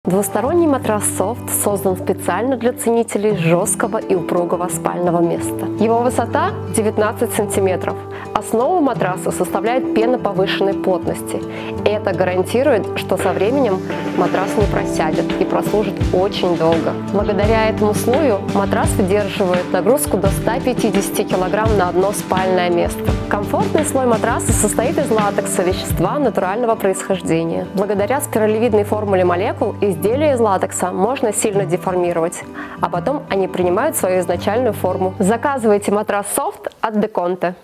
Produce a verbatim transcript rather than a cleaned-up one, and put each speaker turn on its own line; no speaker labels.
Двусторонний матрас Soft создан специально для ценителей жесткого и упругого спального места. Его высота девятнадцать сантиметров. Основу матраса составляет пена повышенной плотности. Это гарантирует, что со временем матрас не просядет и прослужит очень долго. Благодаря этому слою матрас выдерживает нагрузку до ста пятидесяти килограмм на одно спальное место. Комфортный слой матраса состоит из латекса, вещества натурального происхождения. Благодаря спиралевидной формуле молекул изделия из латекса можно сильно деформировать, а потом они принимают свою изначальную форму. Заказывайте матрас Soft от Деконте.